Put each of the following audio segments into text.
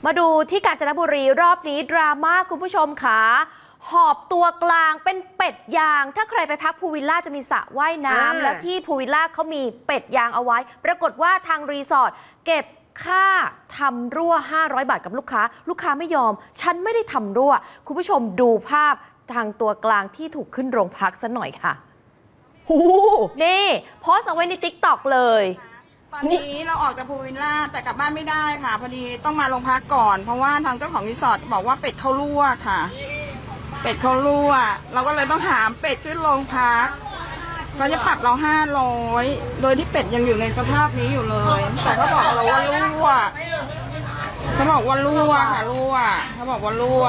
มาดูที่กาญจนบุรีรอบนี้ดราม่าคุณผู้ชมค่ะหอบตัวกลางเป็นเป็ดยางถ้าใครไปพักพูลวิลล่าจะมีสระว่ายน้ำและที่พูลวิลล่าเขามีเป็ดยางเอาไว้ปรากฏว่าทางรีสอร์ทเก็บค่าทำรั่ว500 บาทกับลูกค้าไม่ยอมฉันไม่ได้ทำรั่วคุณผู้ชมดูภาพทางตัวกลางที่ถูกขึ้นโรงพักซะหน่อยค่ะนี่โพสต์เอาไว้ใน TikTok เลยตอนนี้เราออกจากพูลวิลล่าแต่กลับบ้านไม่ได้ค่ะพอดีต้องมาโรงพักก่อนเพราะว่าทางเจ้าของรีสอร์ทบอกว่าเป็ดเขารั่วค่ะเป็ดเขารั่วเราก็เลยต้องหามเป็ดขึ้นโรงพักเขาจะปรับเรา500โดยที่เป็ดยังอยู่ในสภาพนี้อยู่เลยแต่เขาบอกเราว่ารั่วเขาบอกว่ารั่วค่ะรั่วเขาบอกว่ารั่ว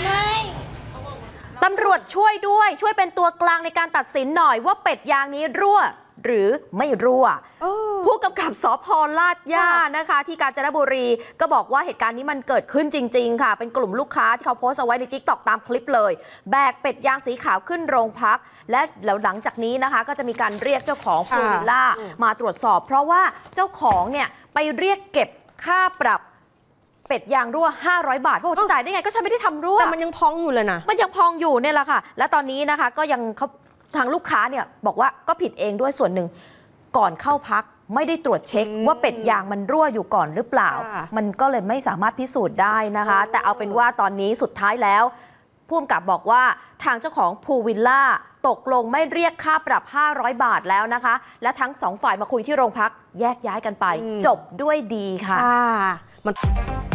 ตำรวจช่วยด้วยช่วยเป็นตัวกลางในการตัดสินหน่อยว่าเป็ดยางนี้รั่วหรือไม่รั่วผู้กำกับสภ.ลาดย่านะคะที่กาญจนบุรีก็บอกว่าเหตุการณ์นี้มันเกิดขึ้นจริงๆค่ะเป็นกลุ่มลูกค้าที่เขาโพสต์เอาไว้ใน TikTok ตามคลิปเลยแบกเป็ดยางสีขาวขึ้นโรงพักและแล้วหลังจากนี้นะคะก็จะมีการเรียกเจ้าของพูลวิลล่ามาตรวจสอบเพราะว่าเจ้าของเนี่ยไปเรียกเก็บค่าปรับเป็ดยางรั่ว500 บาทเพราะว่าจะจ่ายได้ไงก็ฉันไม่ได้ทำรั่วแต่มันยังพองอยู่เลยนะมันยังพองอยู่เนี่ยแหละค่ะและตอนนี้นะคะก็ยังเขาทางลูกค้าเนี่ยบอกว่าก็ผิดเองด้วยส่วนหนึ่งก่อนเข้าพักไม่ได้ตรวจเช็คว่าเป็ดยางมันรั่วอยู่ก่อนหรือเปล่ามันก็เลยไม่สามารถพิสูจน์ได้นะคะแต่เอาเป็นว่าตอนนี้สุดท้ายแล้วผู้กำกับบอกว่าทางเจ้าของพูลวิลล่าตกลงไม่เรียกค่าปรับ500 บาทแล้วนะคะและทั้ง2 ฝ่ายมาคุยที่โรงพักแยกย้ายกันไปจบด้วยดีค่ะ